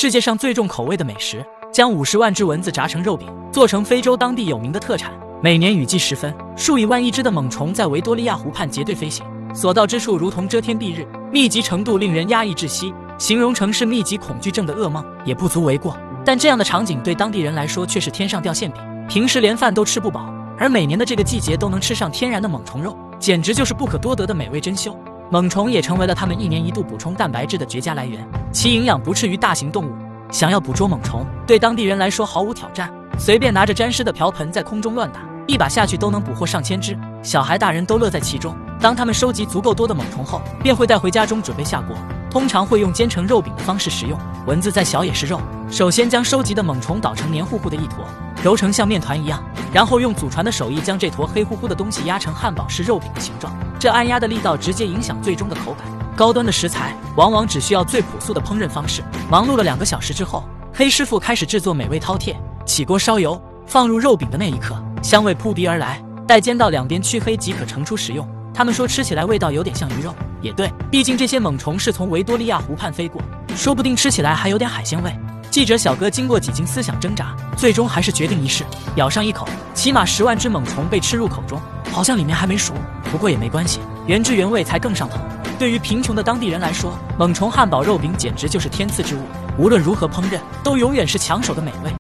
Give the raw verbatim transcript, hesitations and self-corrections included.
世界上最重口味的美食，将五十万只蚊子炸成肉饼，做成非洲当地有名的特产。每年雨季时分，数以万亿只的猛虫在维多利亚湖畔结队飞行，所到之处如同遮天蔽日，密集程度令人压抑窒息，形容成是密集恐惧症的噩梦也不足为过。但这样的场景对当地人来说却是天上掉馅饼，平时连饭都吃不饱，而每年的这个季节都能吃上天然的猛虫肉，简直就是不可多得的美味珍馐。猛虫也成为了他们一年一度补充蛋白质的绝佳来源，其营养不次于大型动物。想要捕捉猛虫，对当地人来说毫无挑战，随便拿着沾湿的瓢盆在空中乱打，一把下去都能捕获上千只，小孩大人都乐在其中。当他们收集足够多的猛虫后，便会带回家中准备下锅，通常会用煎成肉饼的方式食用。蚊子再小也是肉，首先将收集的猛虫捣成黏糊糊的一坨，揉成像面团一样，然后用祖传的手艺将这坨黑乎乎的东西压成汉堡式肉饼的形状，这按压的力道直接影响最终的口感。高端的食材往往只需要最朴素的烹饪方式。忙碌了两个小时之后，黑师傅开始制作美味饕餮。起锅烧油，放入肉饼的那一刻，香味扑鼻而来，待煎到两边黢黑即可盛出食用。他们说吃起来味道有点像鱼肉，也对，毕竟这些猛虫是从维多利亚湖畔飞过，说不定吃起来还有点海鲜味。记者小哥经过几经思想挣扎，最终还是决定一试，咬上一口，起码十万只猛虫被吃入口中，好像里面还没熟，不过也没关系，原汁原味才更上头。对于贫穷的当地人来说，猛虫汉堡肉饼简直就是天赐之物，无论如何烹饪，都永远是抢手的美味。